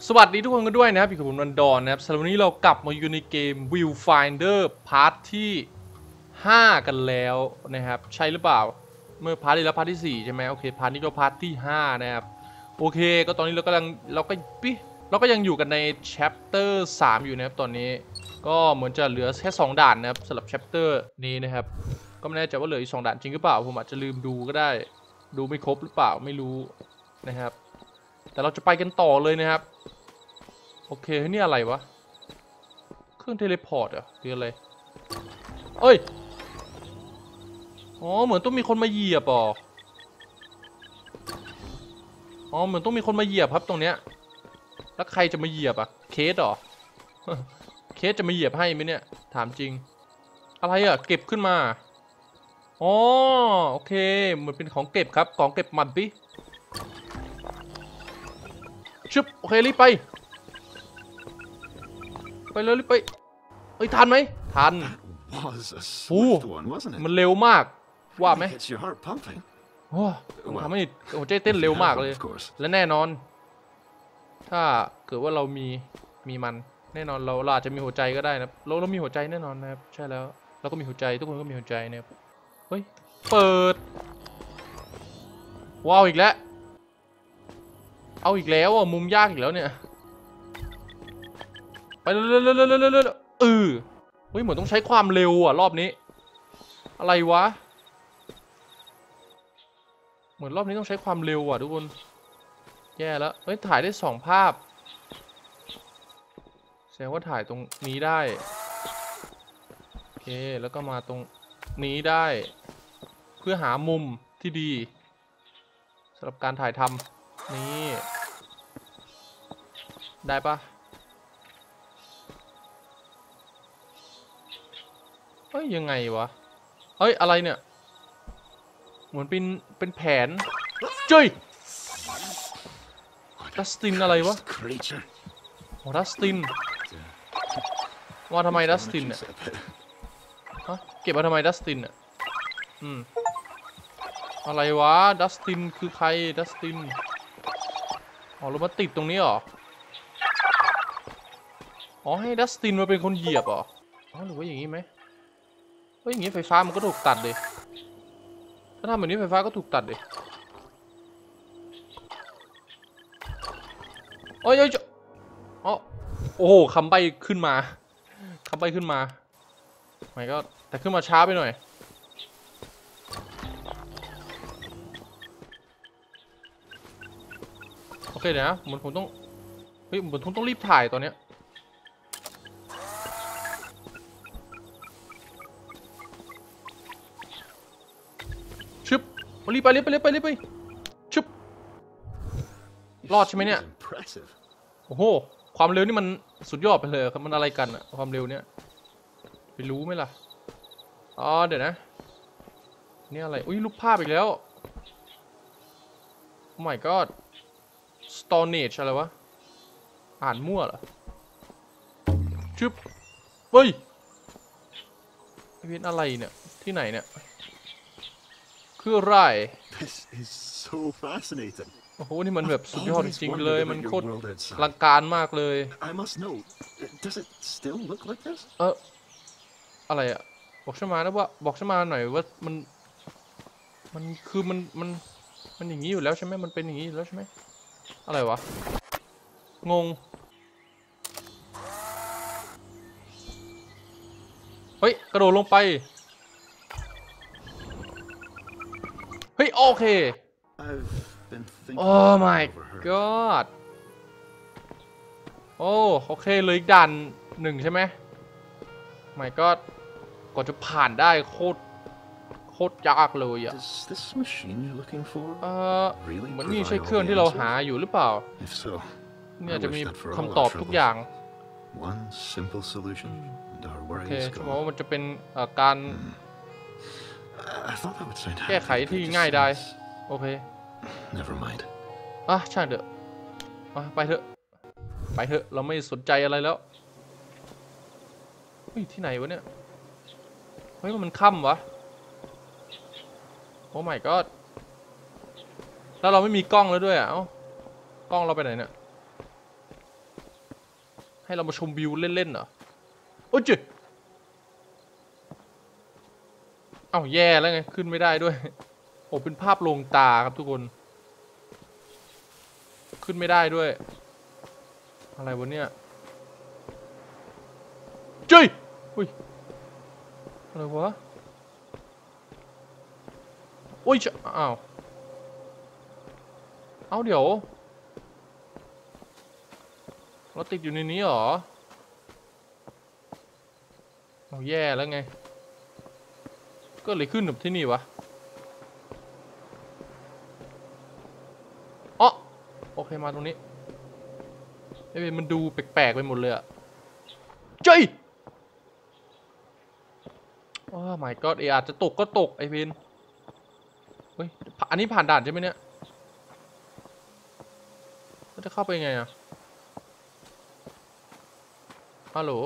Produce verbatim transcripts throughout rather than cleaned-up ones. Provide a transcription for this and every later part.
สวัสดีทุกคนกันด้วยนะครับพี่กับผมนันดอนนะครับสำหรับวันนี้เรากลับมาอยู่ในเกม Viewfinder พาร์ทที่ห้ากันแล้วนะครับใช่หรือเปล่าเมื่อพาร์ทที่แล้วพาร์ทที่สี่ใช่ไหมโอเคพาร์ทนี้ก็พาร์ทที่ห้านะครับโอเคก็ตอนนี้เรากำลังเราก็ปิ๊เราก็ยังอยู่กันใน chapter สามอยู่นะครับตอนนี้ก็เหมือนจะเหลือแค่สองด่านนะครับสำหรับ chapter นี้นะครับก็ไม่แน่ใจว่าเหลืออีกสองด่านจริงหรือเปล่าผมอาจจะลืมดูก็ได้ดูไม่ครบหรือเปล่าไม่รู้นะครับแต่เราจะไปกันต่อเลยนะครับโอเคนี่อะไรวะเครื่องเทเลพอร์ตเหรอหรืออะไรเอ้ยอ๋อเหมือนต้องมีคนมาเหยียบอ๋ออ๋อเหมือนต้องมีคนมาเหยียบครับตรงเนี้ยแล้วใครจะมาเหยียบอ่ะเคสเหรอ เคสจะมาเหยียบให้ไหมเนี่ยถามจริงอะไรอ่ะเก็บขึ้นมาอ๋อโอเคเหมือนเป็นของเก็บครับของเก็บมันปิชึบโอเครีบไปไปเลยรีบไปเอ้ยทันไหมทันโอ้มันเร็วมากว่าไหมโอ้มันทำให้หัวใจเต้นเร็วมากเลยและแน่นอนถ้าเกิดว่าเรามีมีมันแน่นอนเราเราอาจจะมีหัวใจก็ได้นะเราเรามีหัวใจแน่นอนนะครับใช่แล้วเราก็มีหัวใจทุกคนก็มีหัวใจนะครับเฮ้ยเปิดว้าวอีกแล้วเอาอีกแล้วอ่ะมุมยากอีกแล้วเนี่ยไปเร็วเร็วเร็วเร็วเร็วเร็วเออเฮ้ยเหมือนต้องใช้ความเร็วอ่ะรอบนี้อะไรวะเหมือนรอบนี้ต้องใช้ความเร็วอ่ะทุกคนแย่แล้วเฮ้ยถ่ายได้สองภาพแสดงว่าถ่ายตรงนี้ได้โอเคแล้วก็มาตรงนี้ได้เพื่อหามุมที่ดีสำหรับการถ่ายทำนี่ได้ปะเฮ้ยยังไงวะเฮ้ยอะไรเนี่ยเหมือนเป็นเป็นแผนเจ้ยดัสตินอะไรวะโอ้ดัสตินว่าทำไมดัสตินเนี่ยฮะเก็บมาทำไมดัสตินเนี่ยอืมอะไรวะดัสตินคือใครดัสตินอ๋อเรามาติดตรงนี้เหรออ๋อให้ดัสตินมาเป็นคนเหยียบเหรออ๋อหรือว่าอย่างนี้ไหมเฮ้ยอย่างนี้ไฟฟ้ามันก็ถูกตัดเลยถ้าทำแบบนี้ไฟฟ้าก็ถูกตัดเลยโอ้ยอ๋อโอ้โหคำใบขึ้นมาคำใบขึ้นมาไม่ก็แต่ขึ้นมาช้าไปหน่อยโอเคเดี๋ยวนะเหมือนผมต้องเฮ้ยเหมือนผมต้องรีบถ่ายตอนเนี้ยชึบรีบไปรีบไปรีบไปรีบไปชึบรอดใช่ไหมเนี่ยโอ้โหความเร็วนี่มันสุดยอดไปเลยครับมันอะไรกันอะความเร็วเนี่ยไปรู้ไหมล่ะอ๋อเดี๋ยวนะนี่อะไรอุ้ยรูปภาพอีกแล้วโอ้ my god Stone Age อะไรวะอ่านมั่วเหรอชึบเฮ้ยเป็นอะไรเนี่ยที่ไหนเนี่ยคืออะไรโอ้โหนี่มันแบบสุดยอดจริงๆเลยมันโคตรอลังการมากเลยเอออะไรอะบอกฉันมานะว่าบอกฉันมาหน่อยว่ามันมันคือมันมันมันอย่างนี้อยู่แล้วใช่ไหมมันเป็นอย่างนี้อยู่แล้วใช่ไหมอะไรวะงงเฮ้ยกระโดดลงไปเฮ้ยโอเคโอ้ my god โอ้โอเคเลยอีกด่านหนึ่งใช่ไหม my god กว่าจะผ่านได้โคตรโคตรยากเลยอ่ะเออเหมือนนี่ใช่เครื่องที่เราหาอยู่หรือเปล่าเนี่ยจะมีคำตอบทุกอย่างโอเคฉันบอกว่ามันจะเป็นการแก้ไขที่ง่ายได้โอเคอ่ะช่างเถอะไปเถอะไปเถอะเราไม่สนใจอะไรแล้วเฮ้ยที่ไหนวะเนี่ยเฮ้ยมันค่ำวะโอ้ my god แล้วเราไม่มีกล้องแล้วด้วยอ่ะเอ้ากล้องเราไปไหนเนี่ยให้เรามาชมวิวเล่นๆเหรอโอ้ยจิเอ้าแย่แล้วไงขึ้นไม่ได้ด้วยโอ้เป็นภาพลวงตาครับทุกคนขึ้นไม่ได้ด้วยอะไรวะเนี่ยเจ้ยอุ้ยอะไรวะโอ้ยอ้าวเอาเดี๋ยวเราติดอยู่ในนี้เหรอเอาแย่แล้วไงก็เลยขึ้นกับที่นี่วะอ๋อโอเคมาตรงนี้ไอ้เบนมันดูแปลกๆไปหมดเลยอะเจ้ยโอ้ my god เออาจจะตกก็ตกไอ้เบนเฮ้ยอันนี้ผ่านด่านใช่ไหมเนี่ยมันจะเข้าไปไงอะฮัลโหล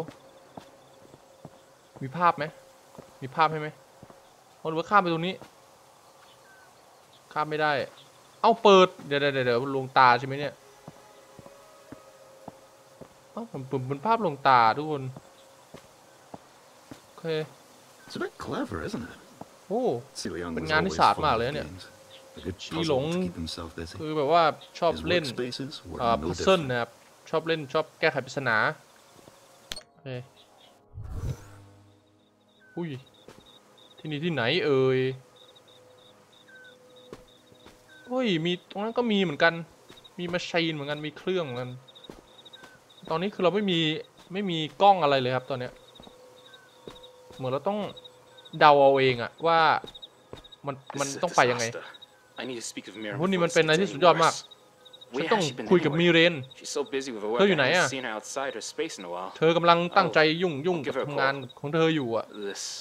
มีภาพไหมมีภาพให้ไหมหรือว่าข้ามไปตรงนี้ข้ามไม่ได้เอ้าเปิดเดี๋ยวเดี๋ยวเดี๋ยวลงตาใช่ไหมเนี่ยเอ้าผมผมเป็นภาพลงตาทุกคนโอเค It's a bit clever, isn't it? โอ้ Seoyoung เป็น was งานที่ always ศาสตร์ fond มาก of เลยเนี่ย games. A good ชีหลง puzzle to keep himself busy. คือแบบว่าชอบ His เล่น workspaces were อ่า no พัซเซิล different. นะครับชอบเล่นชอบแก้ไขปริศนาโอเคอุ้ยที่นี่ที่ไหนเอ่ยเฮ้ยมีตรงนั้นก็มีเหมือนกันมีแมชชีนเหมือนกันมีเครื่องเหมือนกันตอนนี้คือเราไม่มีไม่มีกล้องอะไรเลยครับตอนเนี้ยเหมือนเราต้องเดาเอาเองอะว่ามันมันต้องไปยังไงพวกนี้มันเป็นอะไรที่สุดยอดมากฉันต้องคุยกับมีเรนเธออยู่ไหนอะเธอกำลังตั้งใจยุ่งยุ่งกับทำงานของเธออยู่อะ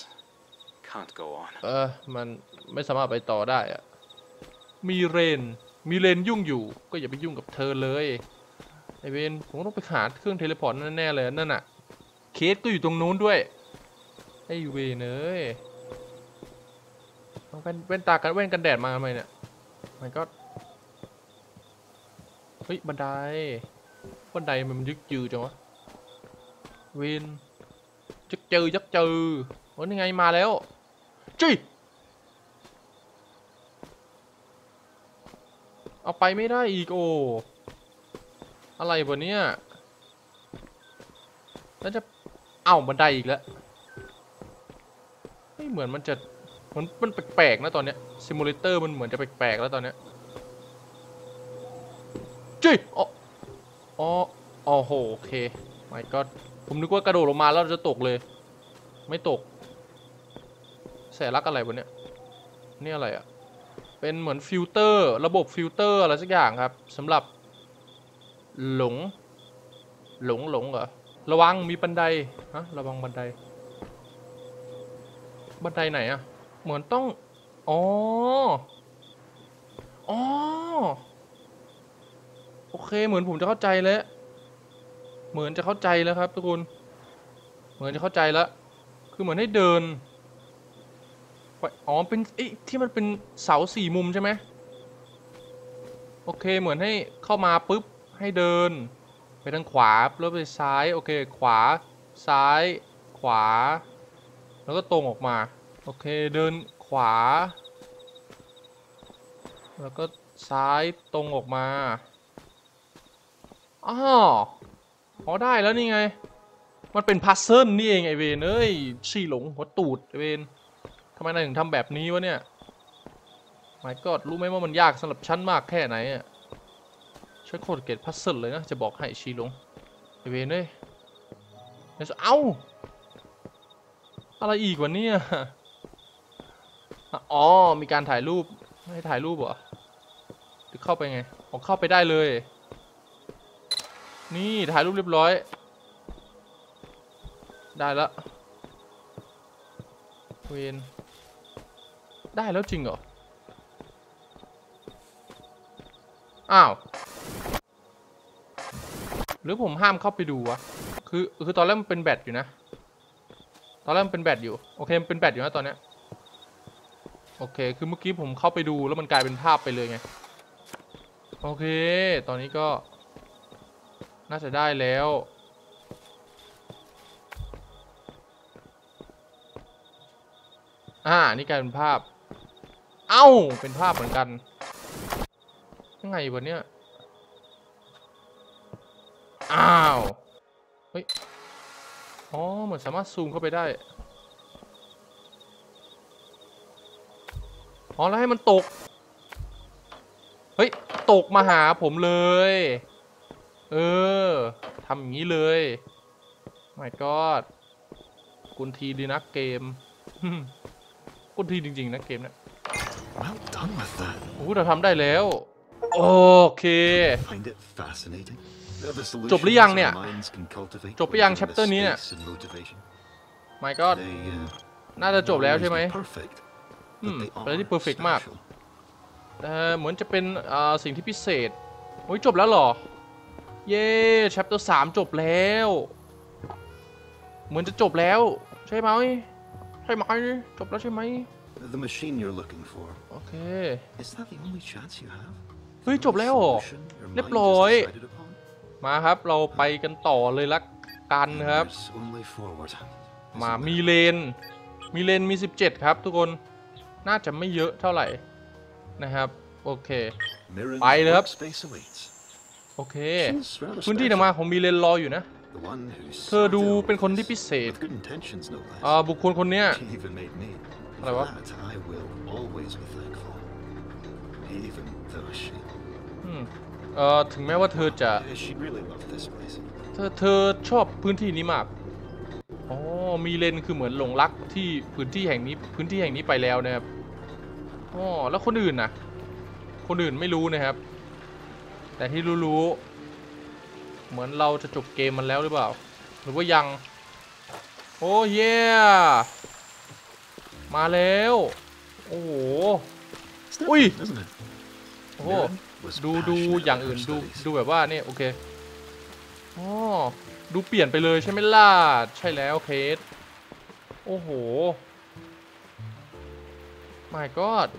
เออมันไม่สามารถไปต่อได้อะมีเรนมีเรนยุ่งอยู่ก็อย่าไปยุ่งกับเธอเลยไอเวนผมต้องไปหาเครื่องเทเลพอร์ตแน่ๆเลยนั่นน่ะเคสก็อยู่ตรงนู้นด้วยไอเวนเอ้ยเอาเป็นแว่นตากันแว่นกันแดดมาทำไมเนี่ยมันก็เฮ้ยบันไดบันไดมันยึกยือจังวะเวนยึกจือยึกจือโอ้ยยังไงมาแล้วจี้เอาไปไม่ได้อีกโออะไรวะเนี่ยแล้วจะเอ้าบันไดอีกแล้วไม่เหมือนมันจะมันมันแปลกๆนะตอนเนี้ยซิมูเลเตอร์มันเหมือนจะแปลกๆแล้วตอนเนี้ยจี้อ๋ออ๋ออ๋อโหโอเคไม่ก็ผมนึกว่ากระโดดลงมาแล้วจะตกเลยไม่ตกแสลักอะไรวะเนี่ยนี่อะไรอะเป็นเหมือนฟิลเตอร์ระบบฟิลเตอร์อะไรสักอย่างครับสำหรับหลงหลงหลงเหรอระวังมีบันไดฮะระวังบันไดบันไดไหนอะเหมือนต้องอ๋ออ๋อโอเคเหมือนผมจะเข้าใจแล้วเหมือนจะเข้าใจแล้วครับทุกคนเหมือนจะเข้าใจแล้วคือเหมือนให้เดินอ๋อเป็นไอ้ที่มันเป็นเสาสี่มุมใช่ไหมโอเคเหมือนให้เข้ามาปุ๊บให้เดินไปทางขวาแล้วไปซ้ายโอเคขวาซ้ายขวาแล้วก็ตรงออกมาโอเคเดินขวาแล้วก็ซ้ายตรงออกมาอ้าวพอได้แล้วนี่ไงมันเป็นพัซเซิลนี่เองไอเวนเอ้ยชี่หลงหัวตูดไอเวนทำไมนายถึงทำแบบนี้วะเนี่ยไม่ก็รู้ไหมว่ามันยากสำหรับฉันมากแค่ไหนอ่ะฉันโคตรเกลียดพัซเซิลเลยนะจะบอกให้ชีลงไอเวนเอ้ยเอ้าอะไรอีกวะเนี่ยอ๋อมีการถ่ายรูปให้ถ่ายรูปเหรอหรือเข้าไปไงออกเข้าไปได้เลยนี่ถ่ายรูปเรียบร้อยได้แล้วเวนได้แล้วจริงเหรออ้าวหรือผมห้ามเข้าไปดูวะคือคือตอนแรกมันเป็นแบตอยู่นะตอนแรกมันเป็นแบตอยู่โอเคมันเป็นแบตอยู่นะตอนเนี้ยโอเคคือเมื่อกี้ผมเข้าไปดูแล้วมันกลายเป็นภาพไปเลยไงโอเคตอนนี้ก็น่าจะได้แล้วอ่านี่กลายเป็นภาพเอ้าเป็นภาพเหมือนกันยังไงวะเนี่ยอ้าวเฮ้ยอ๋อเหมือนสามารถซูมเข้าไปได้อ๋อแล้วให้มันตกเฮ้ยตกมาหาผมเลยเออทำอย่างนี้เลย my god กุนทีดีนะเกม กุนทีจริงๆนะเกมเนี่ย Well done with that. โอ้เราทำได้แล้วโอเค Find it fascinating. The จบหรือยังเนี่ย solutions our minds can cultivate จบหรือยัง within the chapter นี้เนี่ย space and motivation. my god They, uh, น่าจะจบแล้ว won't ใช่ไหม always be perfect, อื but ม they เป็นอะไรที่ are perfect มาก special. แต่เหมือนจะเป็นอ่าสิ่งที่พิเศษโอ้ยจบแล้วเหรอเย้ chapter สามจบแล้วเหมือนจะจบแล้วใช่ไหมใช่ไหมจบแล้วใช่ไหม The machine you're looking for, โอเค is that the only chance you have? เฮ้ยจบแล้วเหรอ Solution your เรียบ mind ร้อย has decided upon? มาครับเราไปกันต่อเลยละกันครับ There's only forward. มามีเลนมีเลนมีสิบเจ็ดครับทุกคนน่าจะไม่เยอะเท่าไหร่นะครับโอเค Mirren's ไปเลยครับ workspace awaits. โอเค She's rather พื้นที่ special. นำมาของมีเลนรออยู่นะ The one who เธอดู started เป็นคนที่ all พิ this เศษ with good intentions, no less. อ่าบุคคลคนเนี้ย She even made me. And Hello, for what? that, I will always be thankful. Even though she, อืมเอ่อถึงแม้ว่าเธอจะ she really loved this place. เธอเธอชอบพื้นที่นี้มากอ๋อมีเลนคือเหมือนหลงรักที่พื้นที่แห่งนี้พื้นที่แห่งนี้ไปแล้วนะครับอ๋อแล้วคนอื่นนะคนอื่นไม่รู้นะครับ แต่ที่รู้ๆเหมือนเราจะจบเกมมันแล้วหรือเปล่าหรือว่ายังโอ้เย่มาแล้วโอ้โห It's Ui. different, isn't it? โอ้โห Mirren was ดูดู passionate อย่าง about อื่น her ดู studies. ดูแบบว่าเนี่ยโอเคอ๋อดูเปลี่ยนไปเลยใช่ไหมล่ะใช่แล้วเคสโอ้โห my god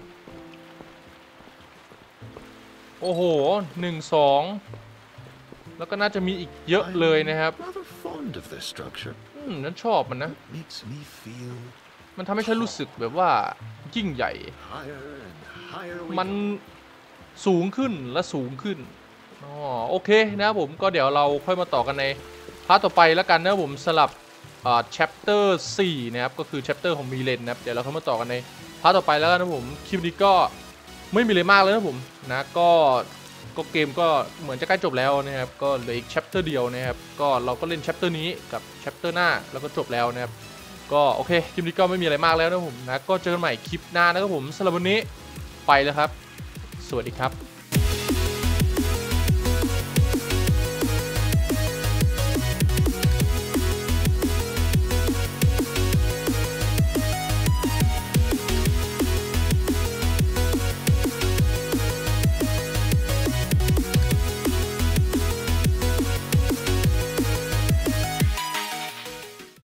โอ้โหหนึ่งสองแล้วก็น่าจะมีอีกเยอะเลยนะครับ I'm rather fond of this structure. อืมนั้นชอบมันนะ It makes me feel มันทำให้ฉันรู้สึกแบบว่ายิ่งใหญ่ higher and higher. we มัน go. สูงขึ้นและสูงขึ้นอ๋อโอเคนะครับผมก็เดี๋ยวเราค่อยมาต่อกันในพาร์ทต่อไปแล้วกันนะครับผมสลับอ่า chapter สี่นะครับก็คือ chapter ของมีเลนนะครับเดี๋ยวเราค่อยมาต่อกันในพาร์ทต่อไปแล้วกันนะผมคลิปนี้ก็ไม่มีอะไรมากเลยนะผมนะก็ก็เกมก็เหมือนจะใกล้จบแล้วนะครับก็เหลืออีก chapter เดียวนะครับก็เราก็เล่น chapter นี้กับ chapter หน้าแล้วก็จบแล้วนะครับก็โอเคคลิปนี้ก็ไม่มีอะไรมากแล้วนะผมนะก็เจอกันใหม่คลิปหน้านะครับผมสำหรับวันนี้ไปแล้วครับสวัสดีครับ